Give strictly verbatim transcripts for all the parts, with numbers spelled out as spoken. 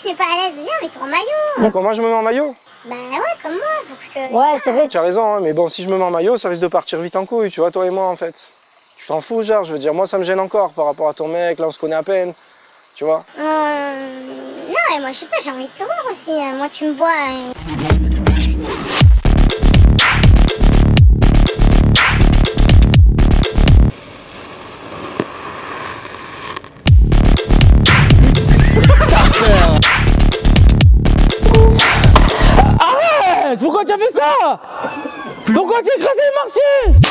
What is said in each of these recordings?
te mets pas à l'aise, viens, mets-toi en maillot. Comment je me mets en maillot? Bah ouais, comme moi, parce que... Ouais, c'est vrai. Tu as raison, hein, mais bon, si je me mets en maillot, ça risque de partir vite en couille, tu vois, toi et moi, en fait. Tu t'en fous, genre, je veux dire, moi, ça me gêne encore par rapport à ton mec, là, on se connaît à peine, tu vois. Euh... Non, mais moi, je sais pas, j'ai envie de te voir aussi. Moi, tu me vois... Arrête! Pourquoi tu as fait ça? Pourquoi tu as écrasé les Martiens?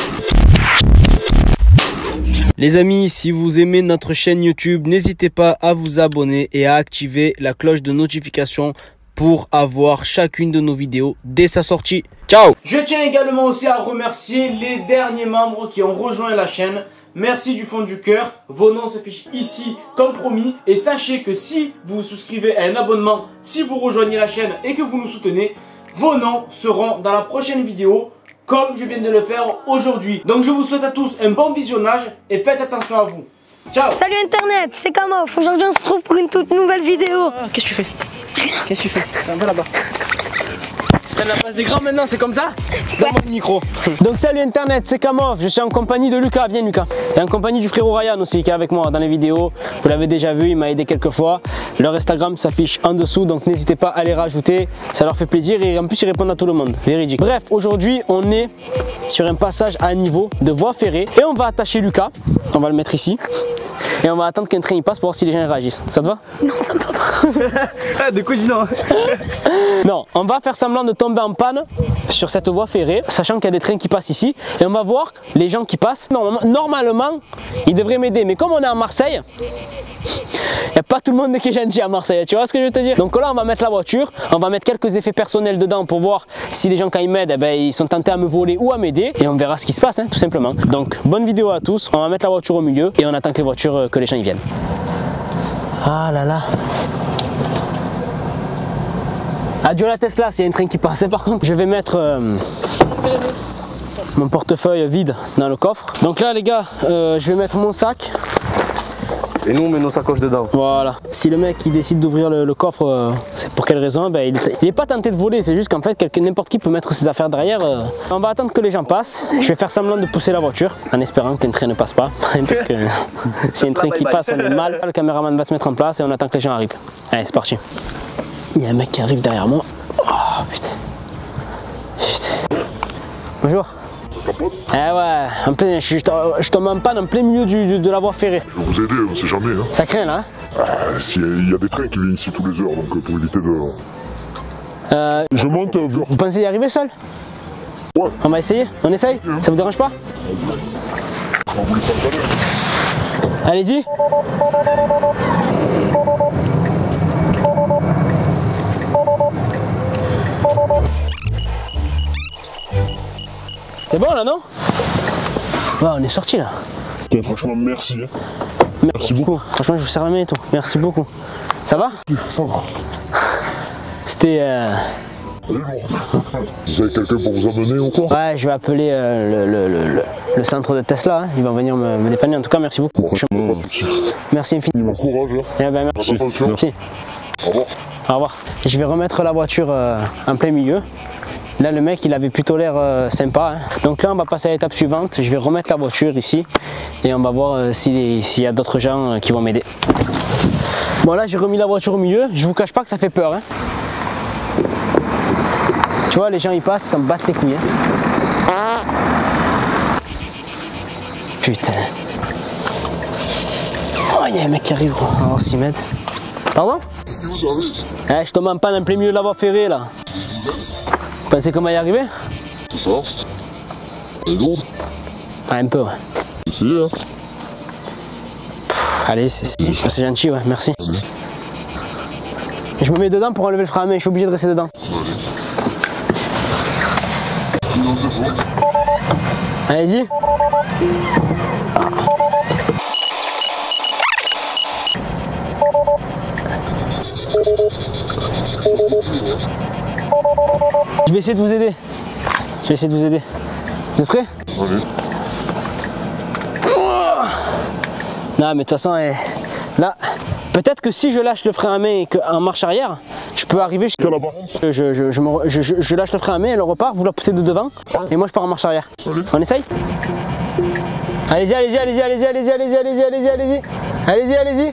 Les amis, si vous aimez notre chaîne YouTube, n'hésitez pas à vous abonner et à activer la cloche de notification pour avoir chacune de nos vidéos dès sa sortie. Ciao! Je tiens également aussi à remercier les derniers membres qui ont rejoint la chaîne. Merci du fond du cœur, vos noms s'affichent ici comme promis. Et sachez que si vous vous souscrivez à un abonnement, si vous rejoignez la chaîne et que vous nous soutenez, vos noms seront dans la prochaine vidéo comme je viens de le faire aujourd'hui. Donc je vous souhaite à tous un bon visionnage et faites attention à vous. Ciao. Salut Internet, c'est Kamof. Aujourd'hui on se retrouve pour une toute nouvelle vidéo. Ah, qu'est-ce que tu fais? Qu'est-ce que tu fais? Un peu là-bas. T'as la place des grands maintenant, c'est comme ça? Donne-moi le micro. Donc salut Internet, c'est Kamof. Je suis en compagnie de Lucas. Viens Lucas. Et en compagnie du frérot Ryan aussi qui est avec moi dans les vidéos. Vous l'avez déjà vu, il m'a aidé quelques fois. Leur Instagram s'affiche en dessous, donc n'hésitez pas à les rajouter. Ça leur fait plaisir et en plus ils répondent à tout le monde. Véridique. Bref, aujourd'hui on est sur un passage à niveau de voie ferrée et on va attacher Lucas. On va le mettre ici. Et on va attendre qu'un train il passe pour voir si les gens réagissent. Ça te va? Non, ça me va pas. Ah, de quoi du non? Non, on va faire semblant de tomber en panne sur cette voie ferrée, sachant qu'il y a des trains qui passent ici. Et on va voir les gens qui passent. Non, normalement, ils devraient m'aider. Mais comme on est à Marseille, il n'y a pas tout le monde qui est gentil à Marseille. Tu vois ce que je veux te dire? Donc là, on va mettre la voiture. On va mettre quelques effets personnels dedans pour voir si les gens, quand ils m'aident, eh ben, ils sont tentés à me voler ou à m'aider. Et on verra ce qui se passe, hein, tout simplement. Donc, bonne vidéo à tous. On va mettre la voiture au milieu et on attend que les voitures, que les gens y viennent. Ah là là. Adieu la Tesla s'il y a un train qui passe. Par contre, je vais mettre euh, mon portefeuille vide dans le coffre. Donc là les gars, euh, je vais mettre mon sac. Et nous on met nos sacoches dedans. Voilà. Si le mec il décide d'ouvrir le, le coffre, euh, c'est pour quelle raison? Ben, il n'est pas tenté de voler, c'est juste qu'en fait n'importe qui peut mettre ses affaires derrière. Euh. On va attendre que les gens passent. Je vais faire semblant de pousser la voiture en espérant qu'un train ne passe pas. Parce que si un train qui passe, on est mal. Le caméraman va se mettre en place et on attend que les gens arrivent. Allez, c'est parti. Il y a un mec qui arrive derrière moi. Oh putain. Putain. Bonjour. Eh ouais, en plein, je, je tombe en panne en plein milieu du, de, de la voie ferrée. Je vais vous aider, on sait jamais. Hein. Ça craint là hein. Ah, si, il y a des trains qui viennent ici tous les heures, donc pour éviter de... Euh, je monte vers... Vous pensez y arriver seul? Ouais. On va essayer? On essaye? Ouais. Ça vous dérange pas? On voulait pas le balai. Allez-y. C'est bon là, non? Ouais, on est sorti là. Okay, franchement, merci. Hein. Merci, merci beaucoup. Franchement, je vous serre la main et tout. Merci beaucoup. Ça va? Ça va. C'était... Euh... Vous avez quelqu'un pour vous amener ou quoi? Ouais, je vais appeler euh, le, le, le, le centre de Tesla. Hein. Ils vont venir me, me dépanner. En tout cas, merci beaucoup. Bon, je... Pas de soucis. Merci infiniment. Bon courage. Hein. Eh ben, merci. Merci. Au revoir. Au revoir. Je vais remettre la voiture euh, en plein milieu. Là le mec il avait plutôt l'air euh, sympa hein. Donc là on va passer à l'étape suivante. Je vais remettre la voiture ici et on va voir euh, s'il y a d'autres gens euh, qui vont m'aider. Bon là j'ai remis la voiture au milieu. Je vous cache pas que ça fait peur hein. Tu vois les gens ils passent, ils s'en battent les couilles hein. Putain. Oh il y a un mec qui arrive gros. On va voir s'il m'aide. Pardon? Eh, je tombe en panne en plein milieu de la voie ferrée là. Vous pensez comment y arriver? C'est ça. C'est lourd. Ah, un peu ouais. Essayez hein. Allez, c'est gentil ouais, merci. Allez. Je me mets dedans pour enlever le frein à main, je suis obligé de rester dedans. Allez-y. Je vais essayer de vous aider. Je vais essayer de vous aider. Vous êtes prêts? Allez. Non mais de toute façon, eh, là, Peut-être que si je lâche le frein à main et qu'en marche arrière, je peux arriver jusqu'à là-bas. Je, je, je, me, je, je, je lâche le frein à main, elle repart, vous la poussez de devant et moi je pars en marche arrière. Allez. On essaye? Allez-y, allez-y, allez-y, allez-y, allez-y, allez-y, allez-y, allez-y, allez-y, allez-y, allez-y.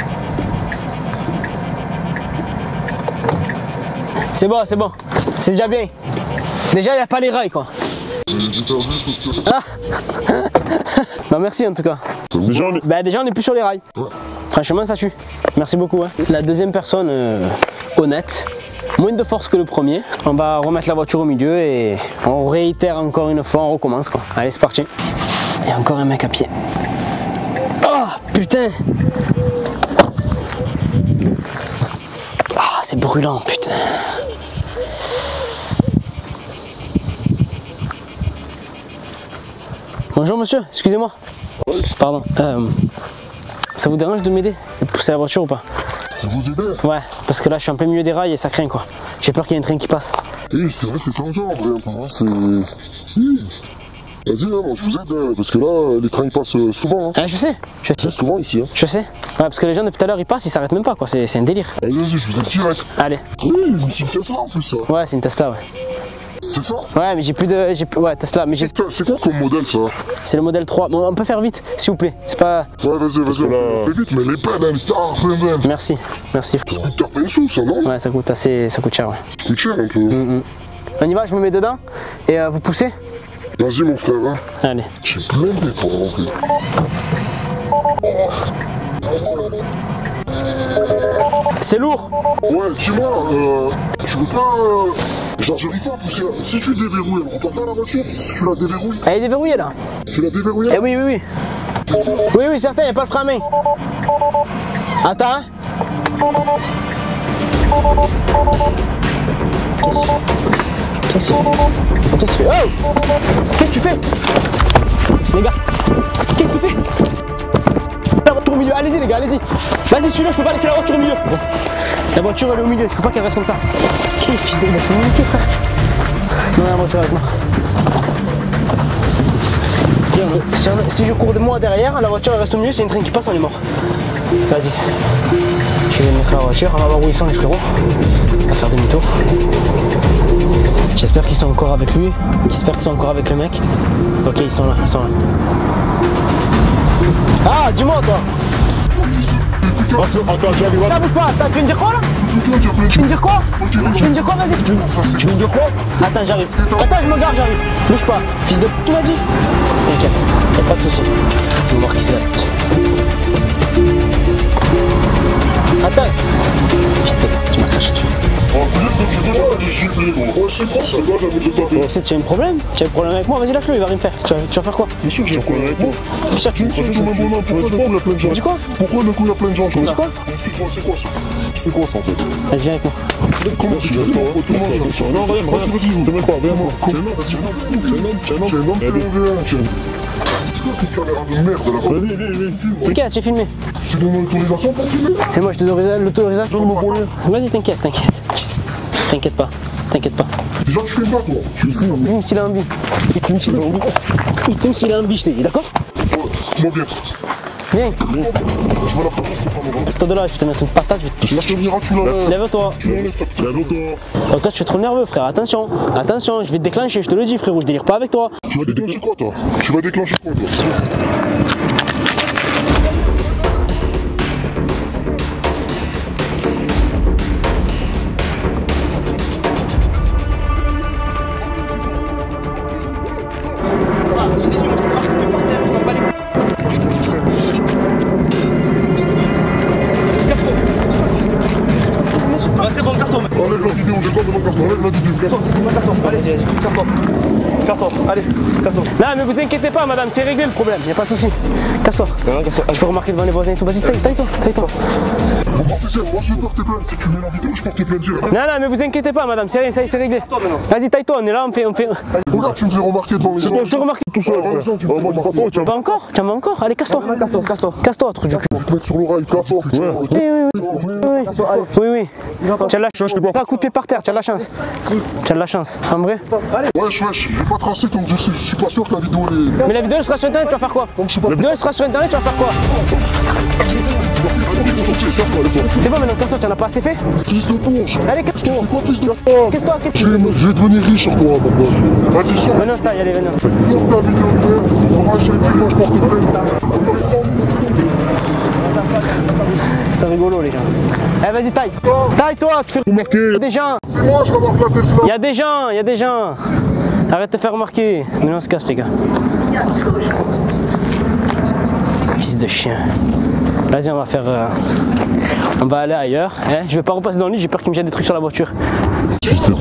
C'est bon, c'est bon, c'est déjà bien. Déjà, il n'y a pas les rails quoi. Ah. Bah merci en tout cas. Déjà on est, bah, déjà, on est plus sur les rails. Ouais. Franchement, ça tue. Merci beaucoup. Hein. La deuxième personne euh, honnête, moins de force que le premier. On va remettre la voiture au milieu et on réitère encore une fois, on recommence quoi. Allez, c'est parti. Il y a encore un mec à pied. Oh putain. Ah, c'est brûlant, putain. Bonjour monsieur, excusez-moi. Oui. Pardon. Euh, ça vous dérange de m'aider de pousser la voiture ou pas? vous aider? Ouais, parce que là je suis en plein milieu des rails et ça craint quoi. J'ai peur qu'il y ait un train qui passe. Oui, c'est vrai, c'est tentant en vrai. C'est... Oui. Vas-y, hein, moi je vous aide, parce que là, les trains ils passent souvent. Hein. Ah, je sais, je sais. Souvent ici. Hein. Je sais. Ouais, parce que les gens depuis tout à l'heure ils passent, ils s'arrêtent même pas quoi, c'est un délire. Vas-y, vas-y, je vous aide direct. Allez. Oui, c'est une Tesla en plus ça. Ouais, c'est une Tesla, ouais. C'est ça? Ouais, mais j'ai plus de... Ouais, Tesla, mais j'ai... C'est quoi comme modèle ça? C'est le modèle trois. Bon, on peut faire vite, s'il vous plaît. C'est pas... Ouais, vas-y, vas-y, là... fais vite, mais les peines, elles tardent. Merci, merci. Ça coûte taper les sous, ça, non? Ouais, ça coûte assez... ça coûte cher, ouais. Ça coûte cher un peu. Mm -hmm. On y va, je me mets dedans et euh, vous poussez? Vas-y, mon frère, hein. Allez. J'ai plein de pour rentrer. C'est lourd. Ouais, dis-moi, euh, je veux pas... Euh, genre, j'arrive pas à pousser. Si tu déverrouilles, elle repart pas la voiture? Si tu la déverrouilles? Elle est déverrouillée, là. Tu l'as déverrouillée? Eh oui, oui, oui. Oui, oui, certain, il n'y a pas le frein à main. Attends, hein. Qu'est-ce que tu fais? Qu'est-ce que tu fais? Oh! Qu'est-ce que tu fais? Les gars, qu'est-ce que tu fais? La voiture au milieu, allez-y les gars, allez-y. Vas-y, celui-là, je peux pas laisser la voiture au milieu. Bon. La voiture, elle est au milieu, il faut pas qu'elle reste comme ça. Quel fils de... C'est niqué, frère. Non, la voiture avec moi. Si, on, si je cours de moi derrière, la voiture elle reste au milieu, c'est une train qui passe, on est mort. Vas-y. Je vais mettre la voiture, on va voir où ils sont les frérots. On va faire demi-tour. J'espère qu'ils sont encore avec lui. J'espère qu'ils sont encore avec le mec. Ok, ils sont là, ils sont là. Ah, dis-moi toi. Attends, j'arrive. Attends, bouge pas, attends, tu viens de dire quoi là? Tu viens de dire quoi? Tu viens de dire quoi, vas-y? Tu viens de dire quoi? Attends, j'arrive. Attends, je me garde, j'arrive. Bouge pas. Fils de p***, tu m'as dit? T'inquiète, y'a pas de soucis. Je vais voir qui c'est là. Attends. Fils de p***, tu m'as craché dessus. Si tu as un problème, tu as un problème avec moi, vas-y lâche-le, il va rien me faire. Tu vas, tu vas faire quoi? Bien sûr que j'ai un problème avec moi. Bien sûr que tu sais, pourquoi d'un coup il y a plein de gens? Tu dis quoi? Pourquoi d'un coup il y a plein de gens? Tu dis quoi? Explique-moi, c'est quoi ça? C'est quoi ça en fait? Vas-y, viens avec moi. Comment tu dis? Non, regarde, regarde, vas-y, ne même pas, viens moi. J'ai un homme, vas-y, j'ai un homme, j'ai un homme, j'ai un homme, j'ai un homme. C'est quoi cette caméra de merde là? Vas-y, viens, viens, filme. T'inquiète, j'ai filmé. Tu donnes l'autorisation pour filmer? Et moi je te donne l'autorisation. Donne-moi pour rien. Vas-y, t'inquiète, t'inquiète. T'inquiète pas, t'inquiète pas. Déjà tu filmes pas toi? Tu filmes. Même s'il a envie. Même s'il a envie. Même s'il a envie, je t'ai dit, d'accord? Moi bien. Viens. Je vais la faire, c'est pas mon toi de là, je vais te mettre une patate. Je vais te... Là je te dirai, tu la... Lève-toi. Lève-toi. Oh, toi tu es trop nerveux frère, attention. Attention, je vais te déclencher, je te le dis frérot, je délire pas avec toi. Tu vas déclencher quoi toi? Tu vas déclencher quoi toi? Ça, s'il te plaît. Enlève la vidéo, j'ai le droit de mon carton, enlève la vidéo, carton. Allez, vas-y, vas-y, carton. Carton, allez, carton. Non, mais vous inquiétez pas, madame, c'est réglé le problème, y'a pas de soucis. Casse-toi. Je fais remarquer devant les voisins et tout. Vas-y, taille-toi, taille-toi. Mon professeur, moi je vais porter plainte. Si tu mets la vidéo, je porte plainte direct. Non, non, mais vous inquiétez pas, madame, c'est rien, ça y est, c'est réglé. Vas-y, taille-toi, on est là, on fait. On fait... Regarde, tu me fais remarquer devant les gens. Je te remarque tout seul. Moi, je pas toi, tu vas encore? Tu vas encore? Allez, casse-toi. Casse-toi, casse-toi, truc du cul. On te met sur l'oreille, casse-toi. Oui, oui, oui. Oui, oui. Tu as la chance, pas un coup de pied par terre, tu as de la chance. Tu as de la chance, en vrai. Wesh, wesh, je vais pas tracer tant que je suis, je suis pas sûr que la vidéo est. Mais la vidéo elle sera sur internet, tu vas faire quoi? La vidéo elle sera sur internet, tu vas faire quoi? C'est bon, maintenant, casse-toi, tu en as pas assez fait? Fils de tourge. Allez, casse-toi. C'est pas fils de tourge. Qu'est-ce-toi, Je qu'est-ce-toi? vais, je vais devenir riche sur toi, mon pote. Vas-y, sors. Venez, style, allez, venez, style. Sors ta vidéo de merde. On va acheter le moi je porte plainte. C'est rigolo, les gens. Eh, vas-y, taille. Taille, toi, tu fais Remarquez, des gens. c'est moi, je vais avoir la Tesla. Il y a des gens, il y a des gens. Arrête de te faire remarquer. Maintenant, on se casse, les gars. Fils de chien. Vas-y, on va faire. Euh... On va aller ailleurs. Hein, je vais pas repasser dans le lit, j'ai peur qu'il me jette des trucs sur la voiture. Fils de...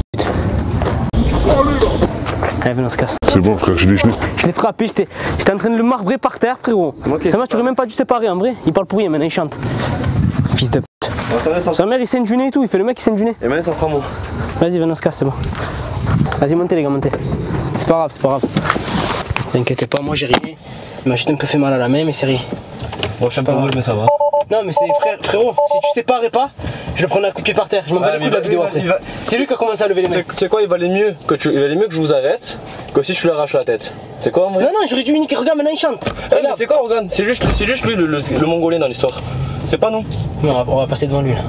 Allez, venez, on se casse. C'est bon, frère, je l'ai, je l'ai. Je l'ai frappé, j'étais en train de le marbrer par terre, frérot. Ça va, tu aurais même pas dû séparer en vrai. Il parle pour rien, maintenant il chante. Fils de pute. Sa mère il saigne du nez et tout, il fait le mec qui saigne du nez. Et maintenant ça prend moi. Vas-y, venez, on se casse, c'est bon. Vas-y, montez les gars, montez. C'est pas grave, c'est pas grave. Ne vous inquiétez pas, moi j'ai ri. Il m'a juste un peu fait mal à la main, mais c'est rien. Bon, je sais pas rouge, mais ça va. Non, mais c'est frère, frérot, si tu séparais pas, je le prenais à coup de pied par terre. Je m'en bats Ah, les couilles de la mais vidéo il va- après. il va- C'est lui qui a commencé à lever les mains. Tu sais quoi, il valait mieux que tu, il valait mieux que je vous arrête que si tu lui arraches la tête. C'est quoi en vrai? Non, non, j'aurais dû uniquer. Regarde, maintenant il chante. Eh, mais Regarde. tu sais quoi, regarde, c'est juste, c'est juste lui le, le, le mongolais dans l'histoire. C'est pas nous. Mais on va, on va passer devant lui là.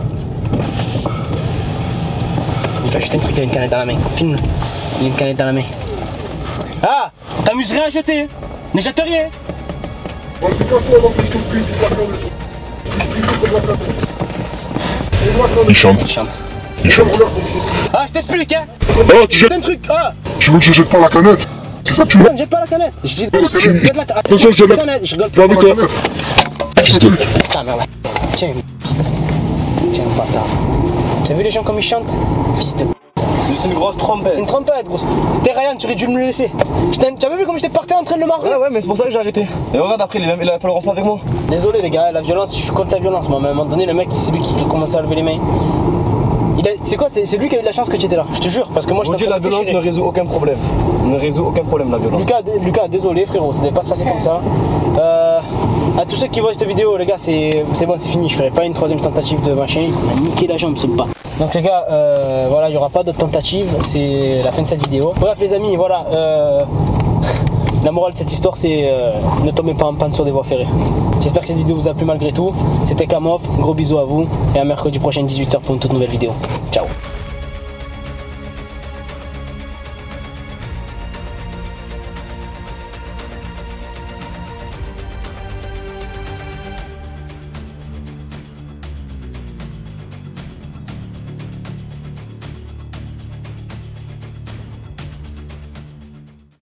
Il va jeter un truc, il a une canette dans la main. Filme-le. Il a une canette dans la main. Ah, t'amuses rien à jeter. Ne jette rien. Vas-y, casse-toi, mon fils de pute, il va faire le- Il chante, Il chante. il chante. Ah, je t'explique, hein. Ah, tu Jette jettes, un truc. Ah, tu veux que je jette pas la canette? C'est ça que tu veux? non, ne jette pas la canette. Je dis, Attention, je jette la canette. attention, je jette la- canette. Je rigole Viens pas. avec toi. Fils de... Ah, merde. Tiens. Tiens, bâtard. Tu as vu les gens comme ils chantent? Fils de. C'est une grosse trompette. C'est une trompette, grosse. T'es Ryan, tu aurais dû me le laisser. Je t'ai- Tu as pas vu comme j'étais parti en train de le marrer? Ouais, ouais, mais c'est pour ça que j'ai arrêté. Et regarde, après, il, il a fallu rentrer avec moi. Désolé les gars, la violence, je suis contre la violence. Moi, à un moment donné, le mec, c'est lui qui a commencé à lever les mains. Il a- C'est quoi? C'est c'est lui qui a eu de la chance que tu étais là. Je te jure, parce que moi, je Je vous t'ai dis, la violence ne résout aucun problème. Ne résout aucun problème, la violence. Lucas, d- Lucas, désolé frérot, ça devait pas se passer comme ça. Euh, à tous ceux qui voient cette vidéo, les gars, c'est c'est bon, c'est fini. Je ferai pas une troisième tentative de machin. Il m'a niqué la jambe, ce bas. Donc les gars, euh, voilà, il y aura pas d'autres tentatives. C'est la fin de cette vidéo. Bref les amis, voilà. Euh, la morale de cette histoire, c'est euh, ne tombez pas en panne sur des voies ferrées. J'espère que cette vidéo vous a plu malgré tout. C'était Kamov, gros bisous à vous et à mercredi prochain dix-huit heures pour une toute nouvelle vidéo. Ciao.